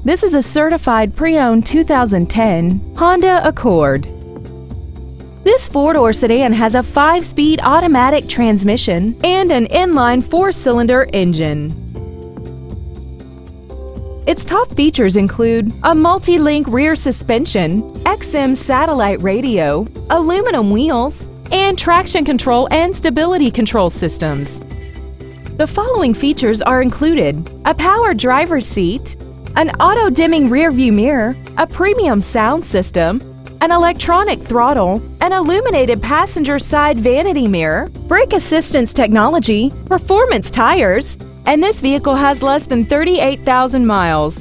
This is a certified pre-owned 2010 Honda Accord. This four-door sedan has a 5-speed automatic transmission and an inline 4-cylinder engine. Its top features include a multi-link rear suspension, XM satellite radio, aluminum wheels, and traction control and stability control systems. The following features are included: a power driver's seat, an auto-dimming rear-view mirror, a premium sound system, an electronic throttle, an illuminated passenger side vanity mirror, brake assistance technology, performance tires, and this vehicle has less than 38,000 miles.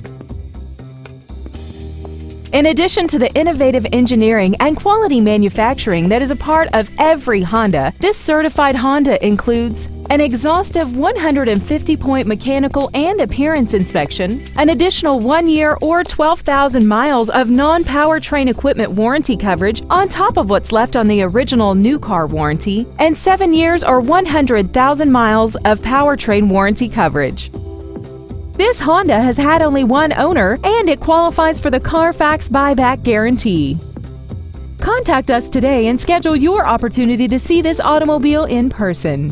In addition to the innovative engineering and quality manufacturing that is a part of every Honda, this certified Honda includes an exhaustive 150-point mechanical and appearance inspection, an additional 1-year or 12,000 miles of non-powertrain equipment warranty coverage on top of what's left on the original new car warranty, and 7 years or 100,000 miles of powertrain warranty coverage. This Honda has had only one owner and it qualifies for the Carfax buyback guarantee. Contact us today and schedule your opportunity to see this automobile in person.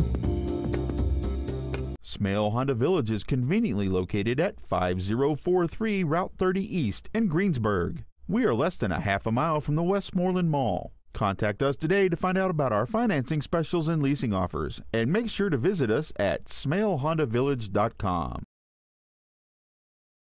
Smale Honda Village is conveniently located at 5043 Route 30 East in Greensburg. We are less than a half a mile from the Westmoreland Mall. Contact us today to find out about our financing specials and leasing offers, and make sure to visit us at smalehondavillage.com.